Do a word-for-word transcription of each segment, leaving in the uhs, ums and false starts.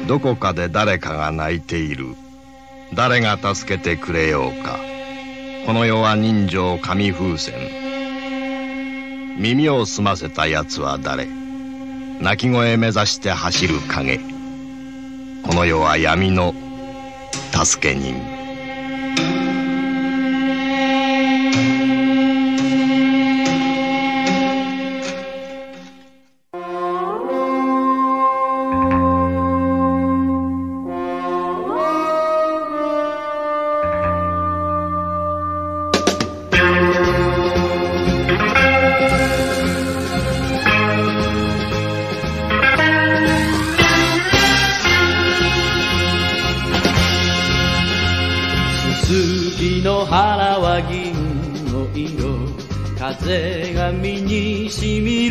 どこかで誰かが泣いている。誰が助けてくれようか。この世は人情紙風船。耳を澄ませたやつは誰。鳴き声目指して走る影。この世は闇の助け人。 風が身にしみる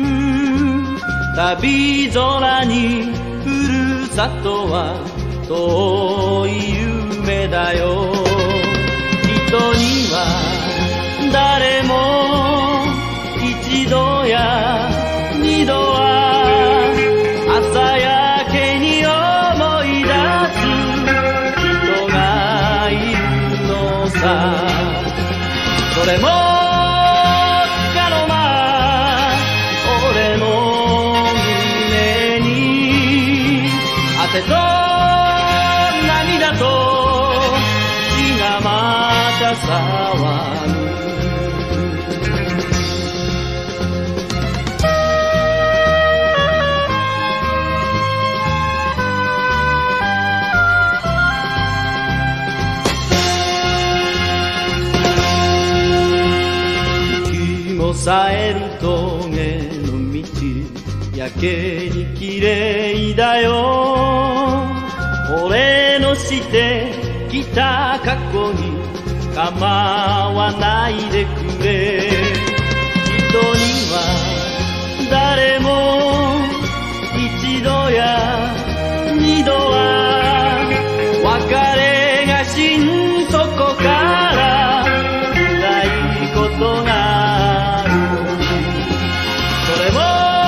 旅空にふるさとは遠い夢だよ。人には誰も一度や二度は朝焼けに思い出す人がいるのさ。それも汗と涙と血がまた騒ぐ。息もさえる峠の道やけに綺麗だよ。俺のしてきた過去に構わないでくれ。人には誰も一度や二度は別れが心底から辛いことがある。それも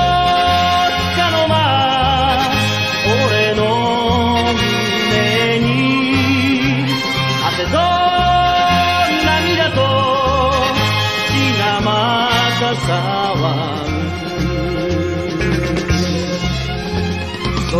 汗と涙と血がまた騒ぐ。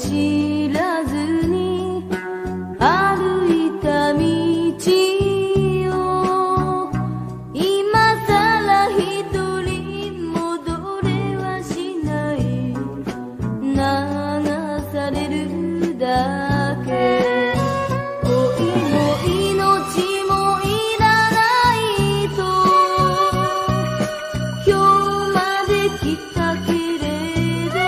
知らずに歩いた道を今さら一人戻れはしない、流されるだけ。恋も命もいらないと今日まで来たけれど、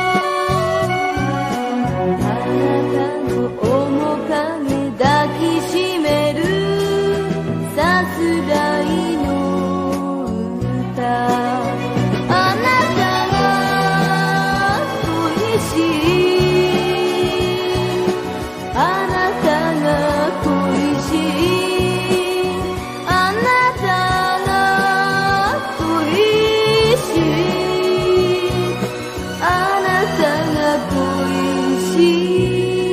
あなたの面影抱きしめるさすらいの歌、あなたが恋しい、あなたが恋しい、あなたが恋しい、あなたが恋しい。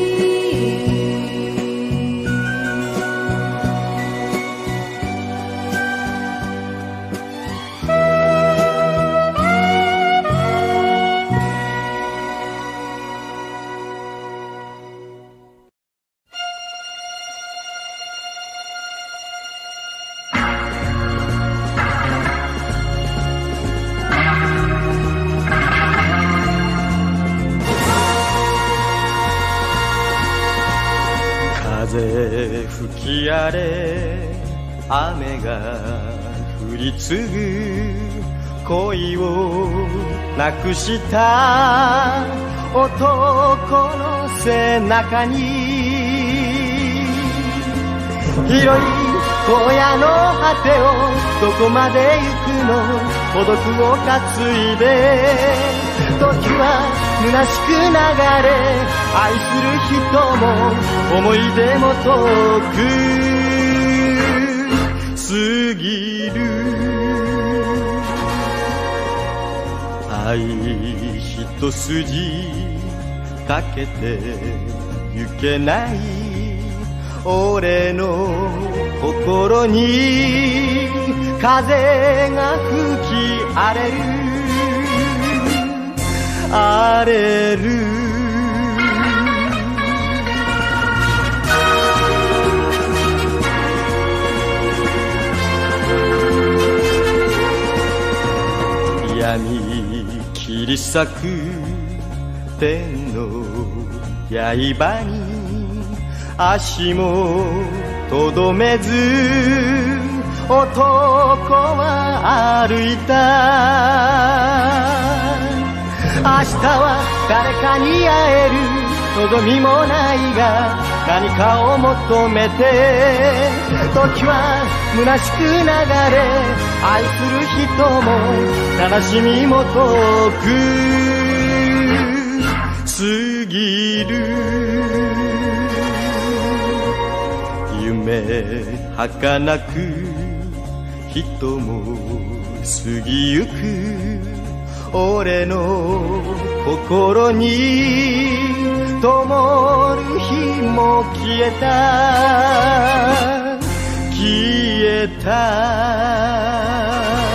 風吹き荒れ雨が降り継ぐ恋をなくした男の背中に広い荒野の果てをどこまで行くの、孤独を担いで時は虚しく流れ、愛する人も思い出も遠く過ぎる。愛一筋かけてゆけない俺の心に風が吹き荒れる荒れる。闇切り裂く天の刃に足もとどめず男は歩いた。明日は誰かに会える望みもないが何かを求めて時は虚しく流れ、愛する人も悲しみも遠く過ぎる。夢儚く人も過ぎゆく俺の心に灯る日も消えた消えた。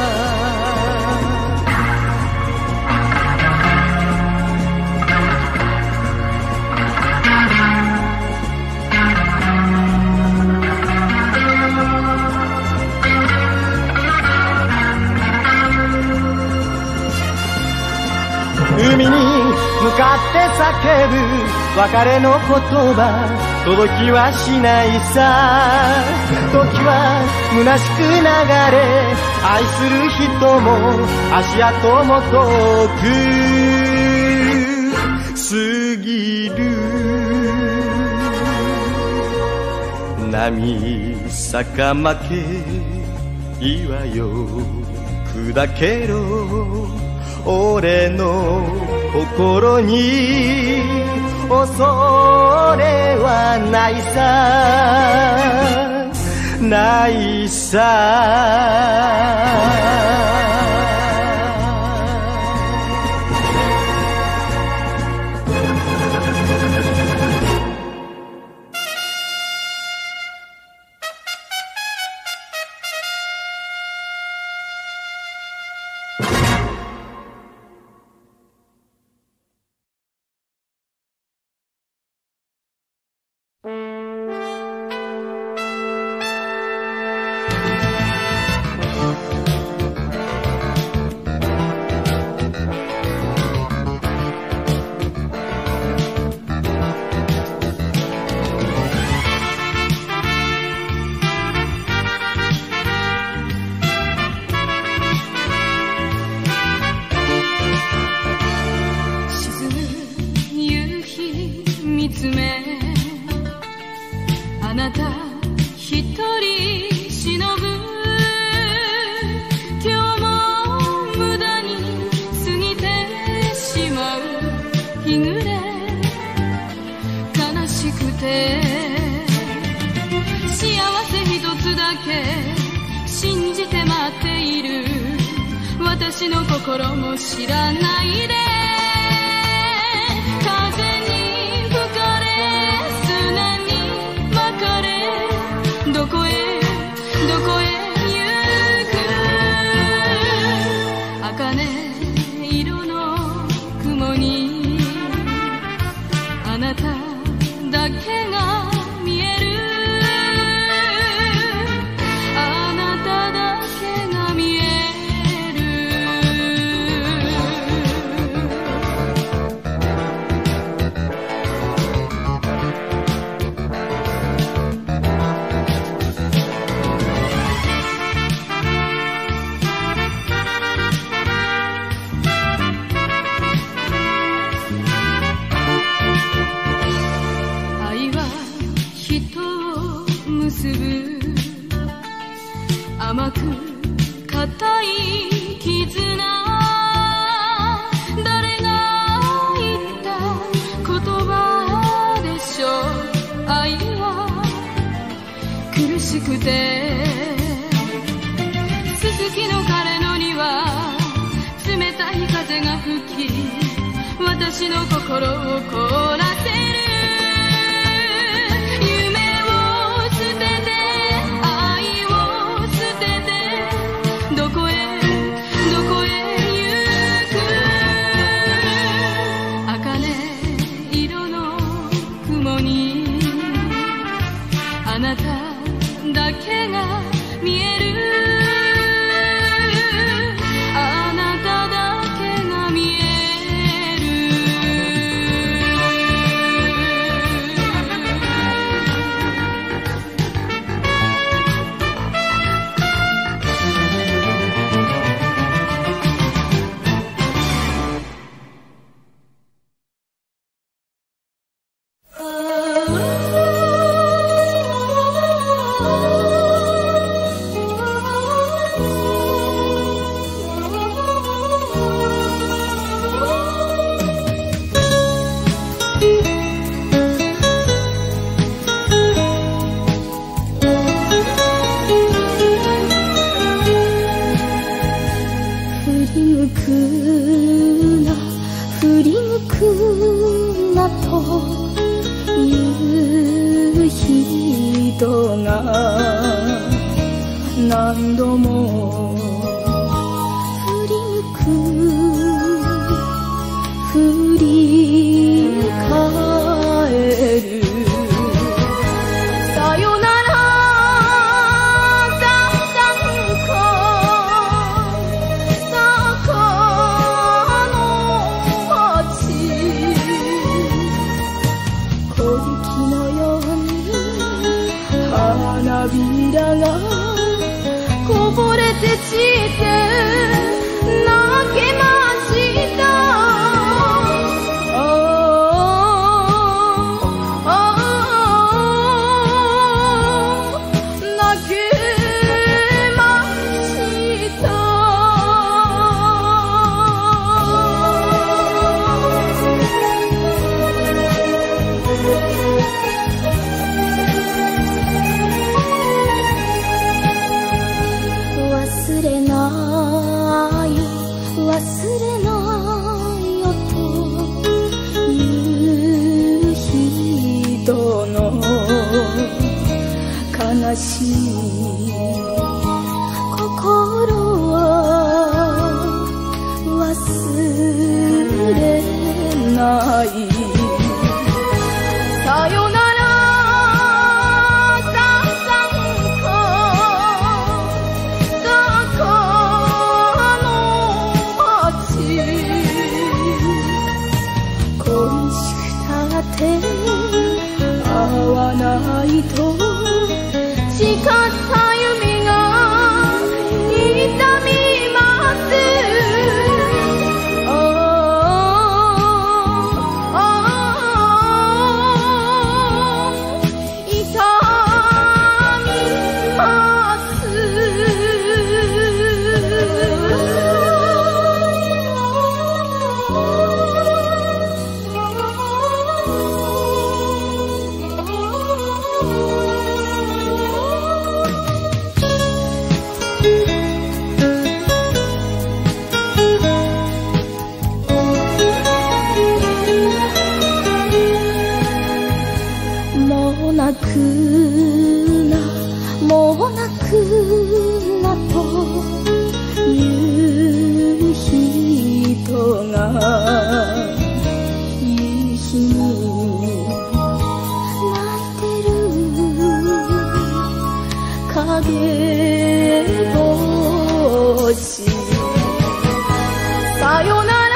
海に向かって叫ぶ別れの言葉届きはしないさ。時は虚しく流れ、愛する人も足跡も遠く過ぎる。波坂負け岩よ砕けろ俺の心に恐れはないさないさ。 なた一人忍ぶ今日も無駄に過ぎてしまう日暮れ悲しくて幸せ一つだけ信じて待っている私の心も知らないで風に吹かれ砂に巻かれどこへどこへ行く茜色の雲にあなただけが見えるあなただけが見える甘く固い絆誰が言った言葉でしょう愛は苦しくてすすきの彼の庭冷たい風が吹き私の心を凍らせるあなただけが見えるあなただけが見え何度も振り向く振り返るさよならだったか坂の街小雪のように花びらがこぼれてして泣けましたああ泣けました忘れない忘れないよという人の悲しい心は忘れないさよなら会わないと誓った夢が痛みますああ痛くなもう泣くなという人が夕日に泣いてる影星さよなら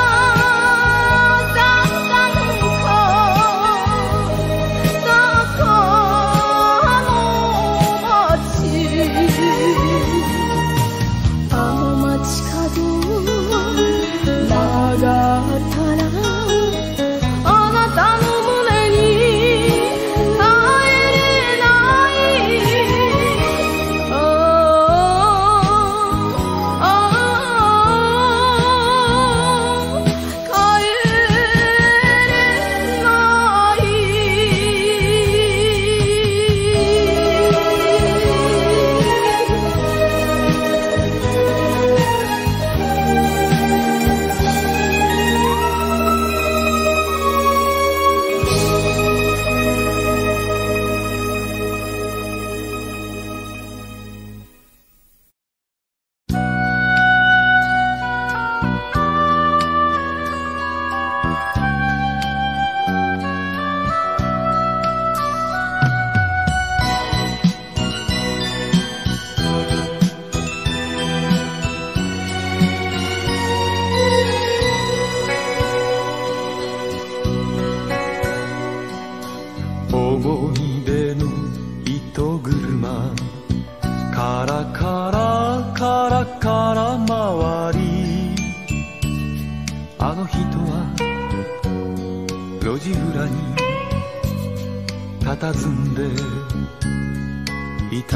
佇んでいた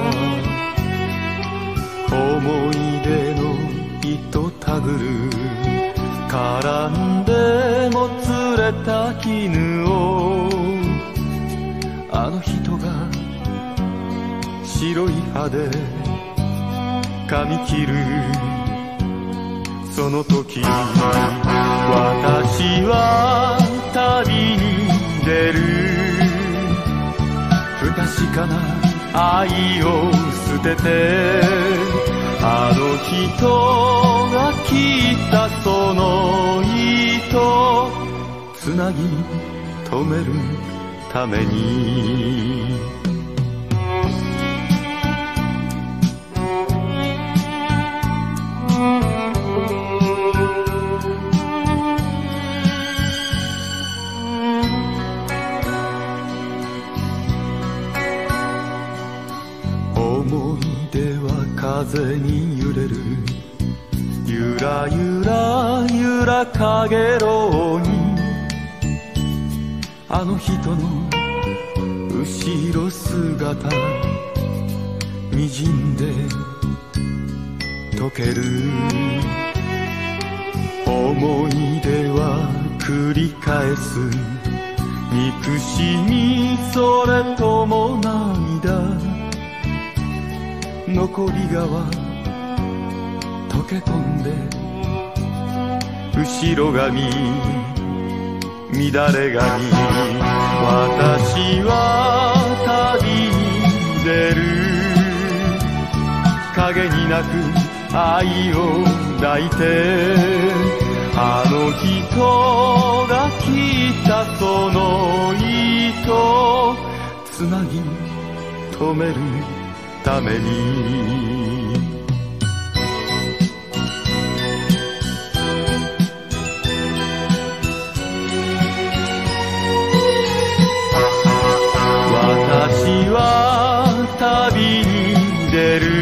思い出の糸たぐる絡んでもつれた絹をあの人が白い歯で噛み切るその時私は旅に出る不確かな愛を捨ててあの人が切ったその糸つなぎ止めるために風に揺れるゆらゆらゆらかげろうにあの人の後ろ姿にじんで溶ける思い出は繰り返す憎しみそれとも涙残り川溶け込んで後ろ髪乱れ髪私は旅に出る影になく愛を抱いてあの人が切ったその糸つなぎ止めるために私は旅に出る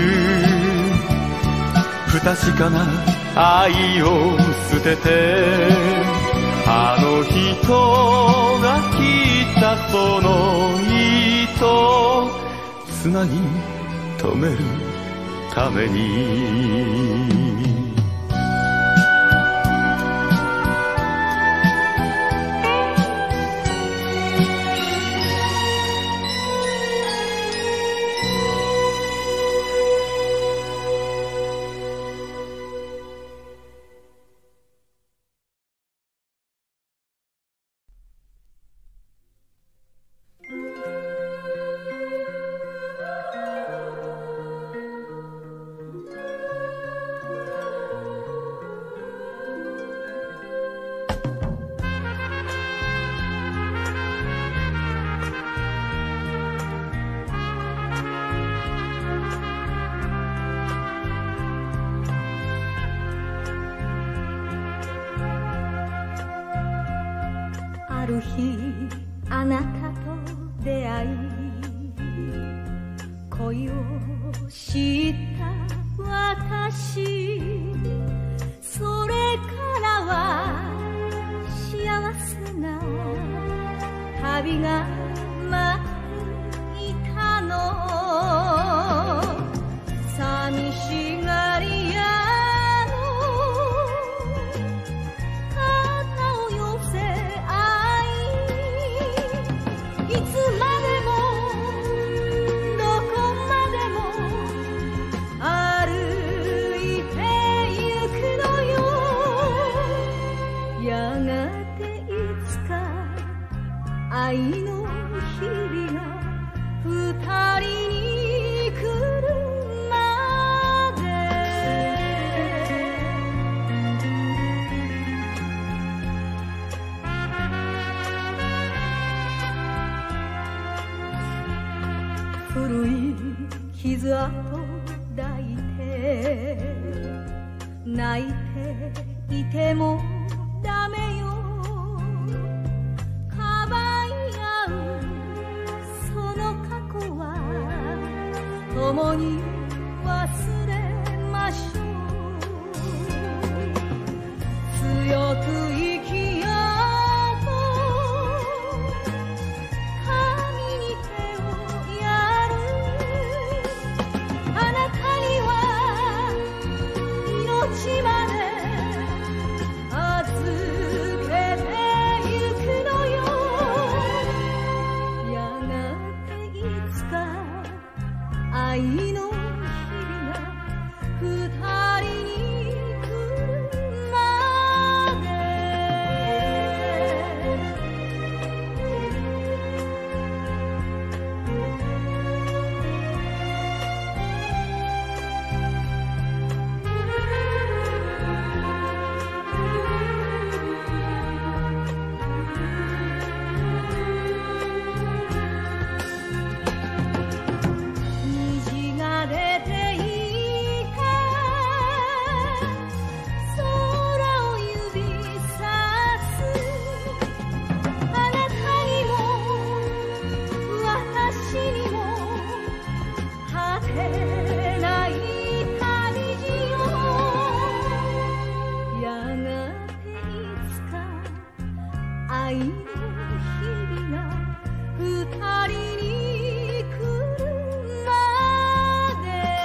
不確かな愛を捨ててあの人が切ったその糸つなぎ止めるために日あなたと出会い恋を知った私、それからは幸せな旅が待っていたの。寂しがり屋の肩を寄せ合い、いつまでもどこまでも歩いてゆくのよ。やがていつか愛の日々が二人に来るまで。古い傷跡抱いて泣いていてもダメよ。かばい合うその過去は共に忘れましょう。強く生きようと髪に手をやる。あなたには命まで預けてゆくのよ。やがていつか愛の日々が二人に来るまで。虹が出ていた空を指さす。あなたにも私にも果てない旅路よ。やがていつか愛の日々が二人に来るまで。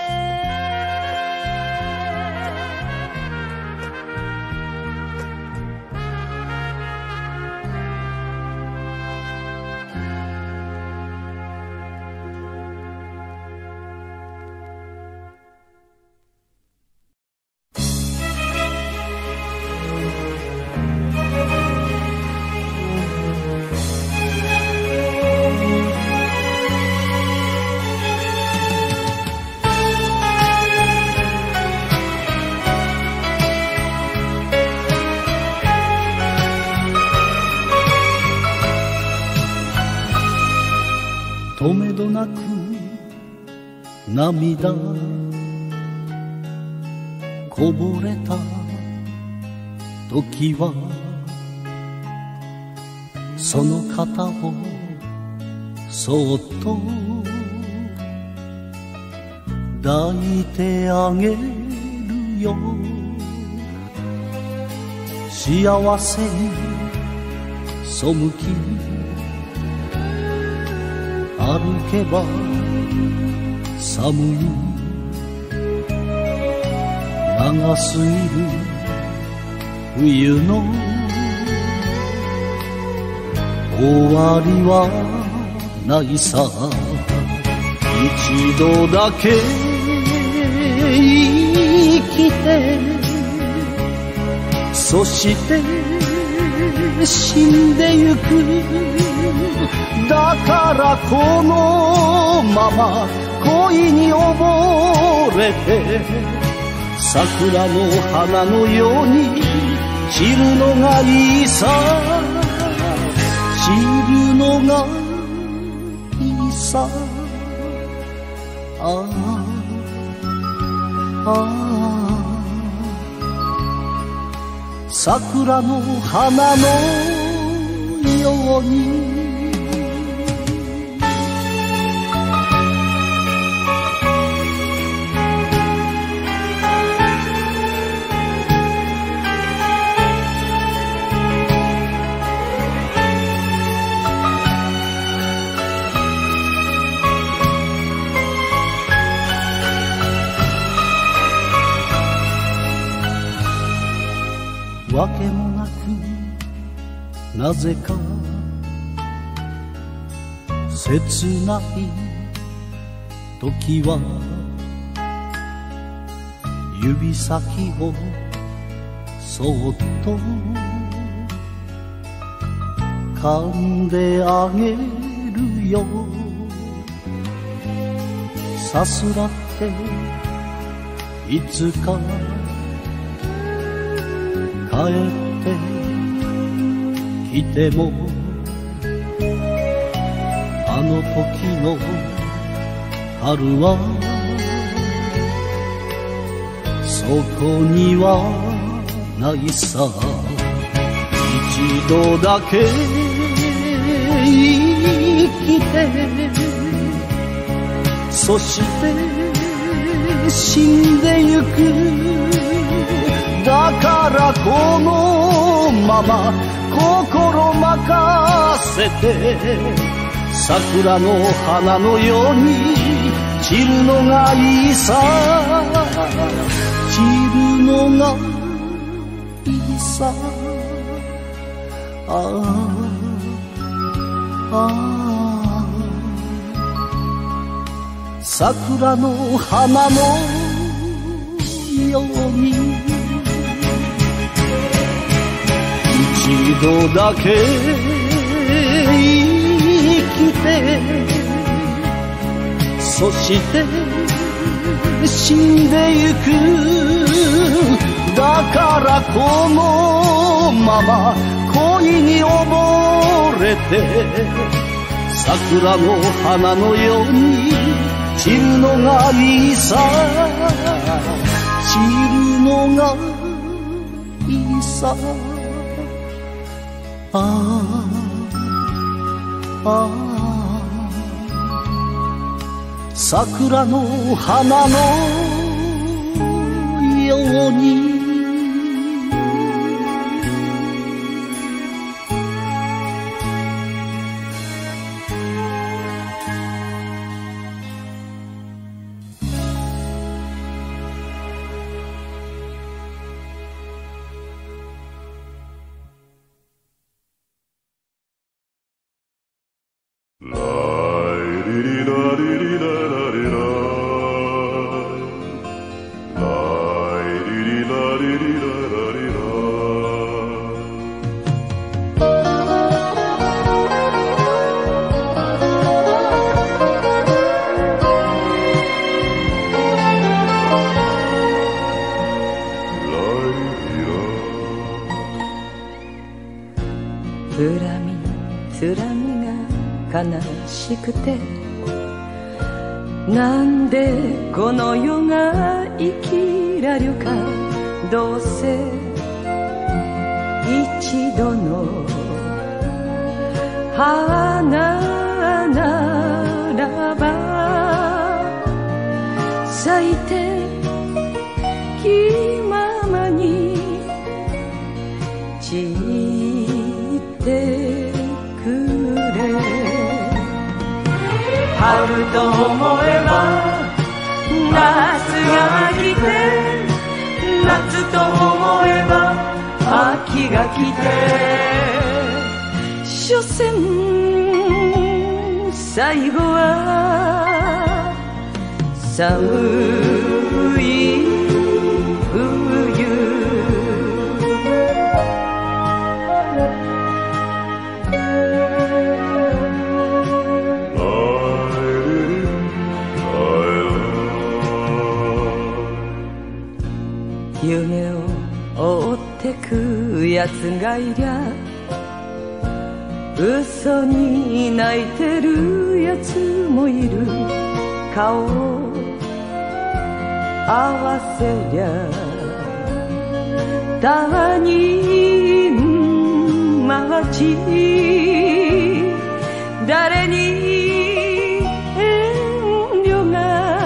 とめどなく涙こぼれた時はその肩をそっと抱いてあげるよ。幸せに背き歩けば寒い長すぎる冬の終わりはないさ。一度だけ生きてそして死んでゆく。だからこのまま恋に溺れて桜の花のように散るのがいいさ。散るのがいいさ。ああああ桜の花のようにわけもなくなぜか切ない時は指先をそっと噛んであげるよさすらっていつか帰ってきてもあの時の春はそこにはないさ一度だけ生きてそして死んでゆくだからこのまま心任せて桜の花のように散るのがいいさ散るのがいいさああああ桜の花のように一度だけ生きてそして死んでゆくだからこのまま恋に溺れて桜の花のように散るのがいいさ散るのがいいさああああ桜の花のように悲しくてなんでこの世が生きられるかどうせ一度の花ならば咲いて気ままに散って春と思えば夏が来て夏と思えば秋が来て所詮最後は寒い冬夢を追ってくやつがいりゃ嘘に泣いてるやつもいる顔を合わせりゃ他人街誰に遠慮が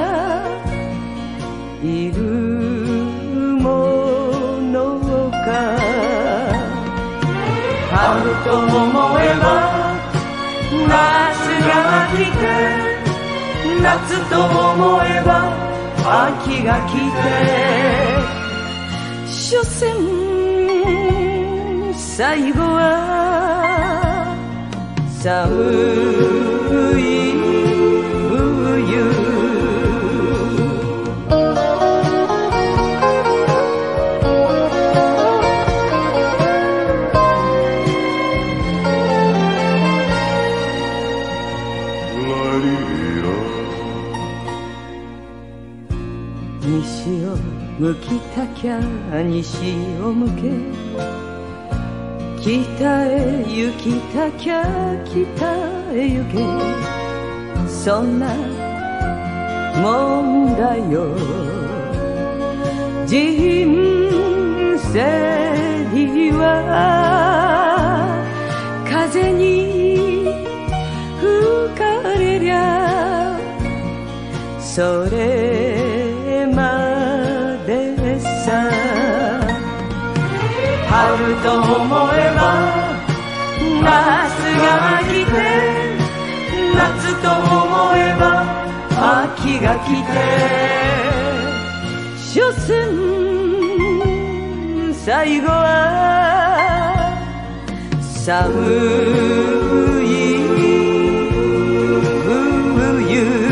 いるものか春と思えば夏が来て夏と思えば秋が来て所詮最後は寒い冬西を向きたきゃ西を向け北へ行きたきゃ北へ行けそんなもんだよ人生には風に吹かれりゃそれまでさ春と思えば夏が来て夏と思えば秋が来て所詮最後は寒い冬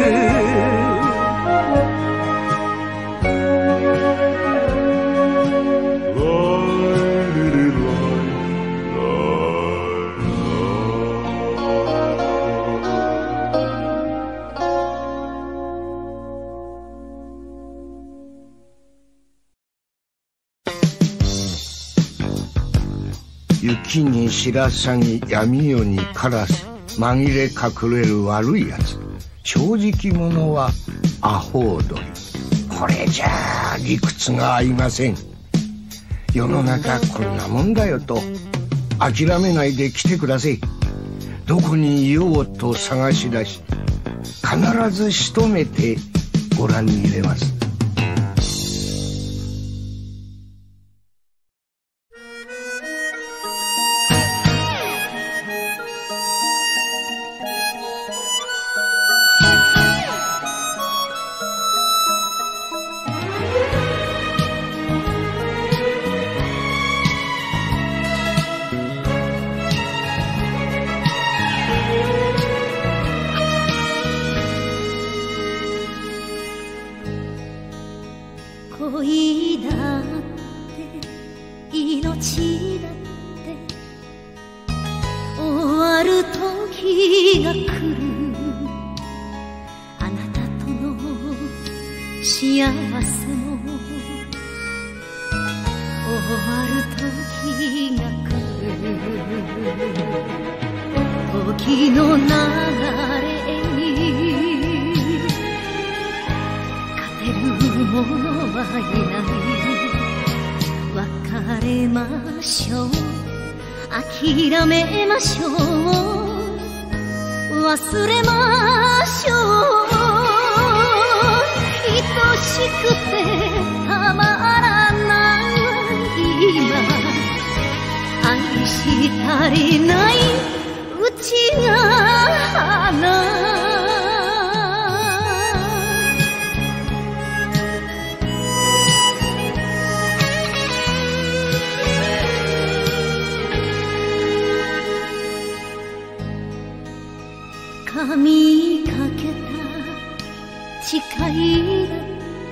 雪に白鷺闇夜にカラス紛れ隠れる悪いやつ正直者はアホウドリこれじゃあ理屈が合いません世の中こんなもんだよと諦めないで来てくださいどこにいようと探し出し必ず仕留めてご覧に入れます恋だって命だって終わる時が来るあなたとの幸せも終わる時が来る時の流れに勝てる者はいない別れましょう諦めましょう忘れましょう愛しくてたまらない今愛し足りないうちが花髪かけた誓いだ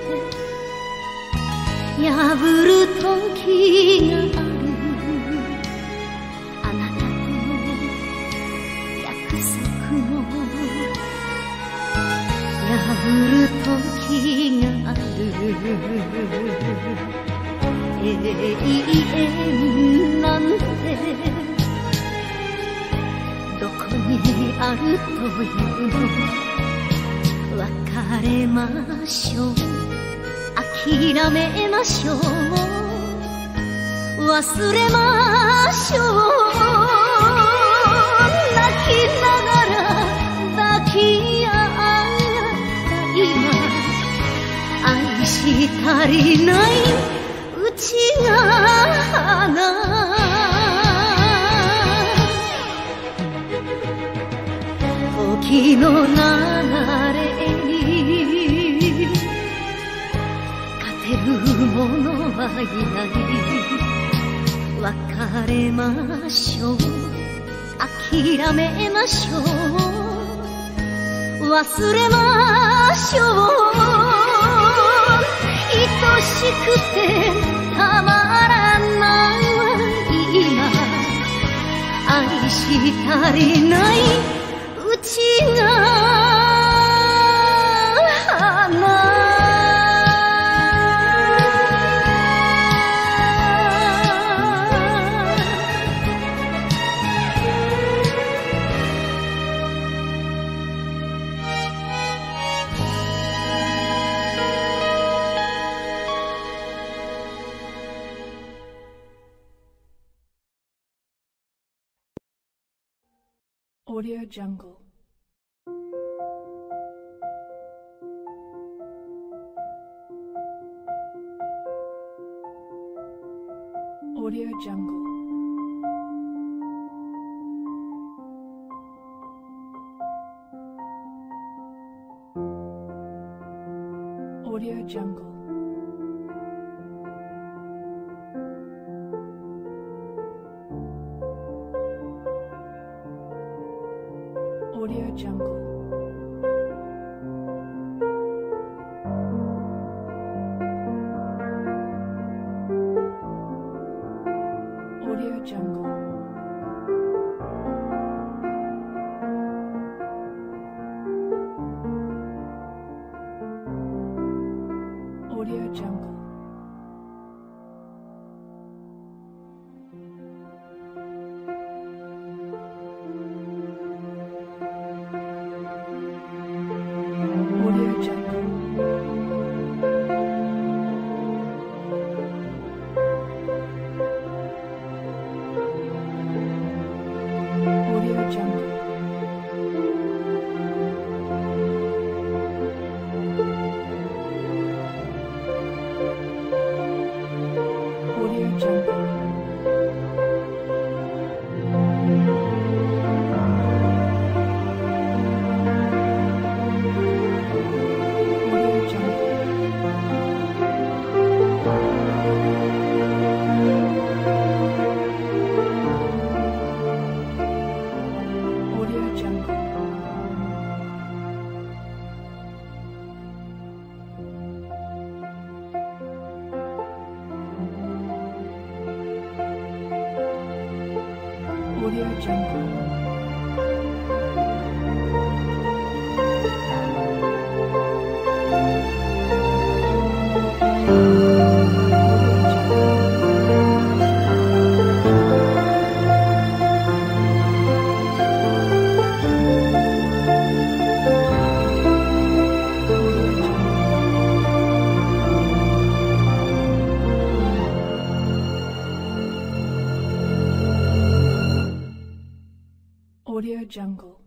って破る時があるあなたとの約束も破る時がある永遠なんてどこにあるというの別れましょう諦めましょう忘れましょうりないうちが花時の流れに勝てる者はいない別れましょう諦めましょう忘れましょう愛しくてたまらない今愛し足りないうちが Audio Jungle. Audio Jungle. Audio Jungle. Audio Jungle. Audio Jungle. Audio Jungle. Audio Jungle. Audio Jungle.